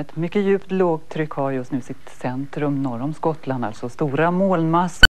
Ett mycket djupt lågtryck har just nu sitt centrum norr om Skottland, alltså stora molnmassor.